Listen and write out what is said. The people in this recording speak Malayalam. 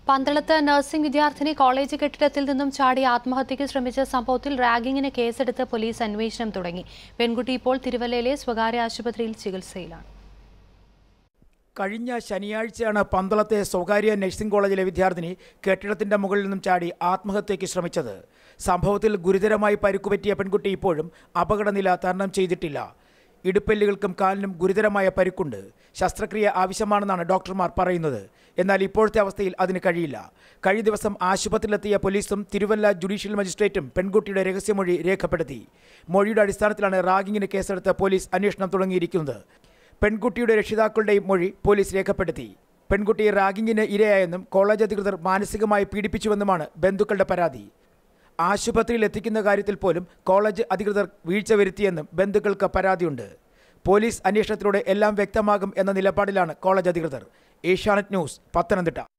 പന്തളത്ത് നഴ്സിംഗ് വിദ്യാർത്ഥിനി കോളേജ് കെട്ടിടത്തിൽ നിന്നും ചാടി ആത്മഹത്യയ്ക്ക് ശ്രമിച്ച സംഭവത്തിൽ റാഗിങ്ങിന് കേസെടുത്ത് പോലീസ് അന്വേഷണം തുടങ്ങി. പെൺകുട്ടി ഇപ്പോൾ തിരുവല്ലയിലെ സ്വകാര്യ ആശുപത്രിയിൽ ചികിത്സയിലാണ്. കഴിഞ്ഞ ശനിയാഴ്ചയാണ് പന്തളത്തെ സ്വകാര്യ നഴ്സിംഗ് കോളേജിലെ വിദ്യാർത്ഥിനി കെട്ടിടത്തിന്റെ മുകളിൽ നിന്നും ചാടി ആത്മഹത്യയ്ക്ക് ശ്രമിച്ചത്. സംഭവത്തിൽ ഗുരുതരമായി പരിക്കുപറ്റിയ പെൺകുട്ടി ഇപ്പോഴും അപകടനില തരണം ചെയ്തിട്ടില്ല. ഇടുപ്പെല്ലുകൾക്കും കാലിനും ഗുരുതരമായ പരിക്കുണ്ട്. ശസ്ത്രക്രിയ ആവശ്യമാണെന്നാണ് ഡോക്ടർമാർ പറയുന്നത്. എന്നാൽ ഇപ്പോഴത്തെ അവസ്ഥയിൽ അതിന് കഴിയില്ല. കഴിഞ്ഞ ദിവസം ആശുപത്രിയിലെത്തിയ പോലീസും തിരുവല്ല ജുഡീഷ്യൽ മജിസ്ട്രേറ്റും പെൺകുട്ടിയുടെ രഹസ്യമൊഴി രേഖപ്പെടുത്തി. മൊഴിയുടെ അടിസ്ഥാനത്തിലാണ് റാഗിങ്ങിന് കേസെടുത്ത് പോലീസ് അന്വേഷണം തുടങ്ങിയിരിക്കുന്നത്. പെൺകുട്ടിയുടെ രക്ഷിതാക്കളുടെയും മൊഴി പോലീസ് രേഖപ്പെടുത്തി. പെൺകുട്ടി റാഗിങ്ങിന് ഇരയായെന്നും കോളേജ് അധികൃതർ മാനസികമായി പീഡിപ്പിച്ചുവെന്നുമാണ് ബന്ധുക്കളുടെ പരാതി. ആശുപത്രിയിൽ എത്തിക്കുന്ന കാര്യത്തിൽ പോലും കോളേജ് അധികൃതർ വീഴ്ച വരുത്തിയെന്നും ബന്ധുക്കൾക്ക് പരാതിയുണ്ട്. പോലീസ് അന്വേഷണത്തിലൂടെ എല്ലാം വ്യക്തമാകും എന്ന നിലപാടിലാണ് കോളേജ് അധികൃതർ. ഏഷ്യാനെറ്റ് ന്യൂസ്, പത്തനംതിട്ട.